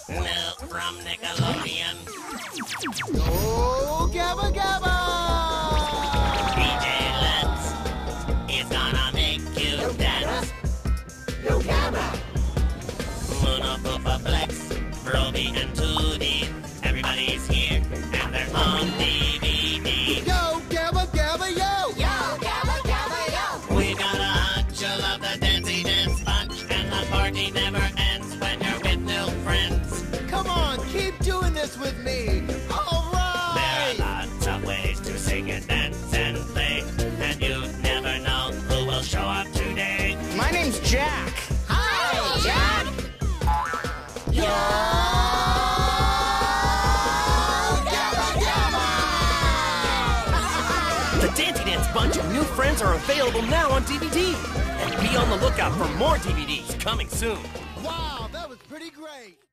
Well, from Nickelodeon. Oh, Gabba Gabba! DJ Let's is gonna make you dance. Yo, Gabba! Muno, Poopa, Plex, Broby, and Tootie. Everybody's here, and they're on DVD. Yo, Gabba Gabba, yo! Yo, Gabba Gabba, yo! We got a hunch you love the Dancy Dance Bunch, and the party never ends when you're with new friends. Come on, keep doing this with me! All right! There are lots of ways to sing and dance and play, and you never know who will show up today. My name's Jack. Hi, Jack! Yo! Gabba Gabba! The Dancy Dance Bunch and new friends are available now on DVD. And be on the lookout for more DVDs coming soon. Wow, that was pretty great!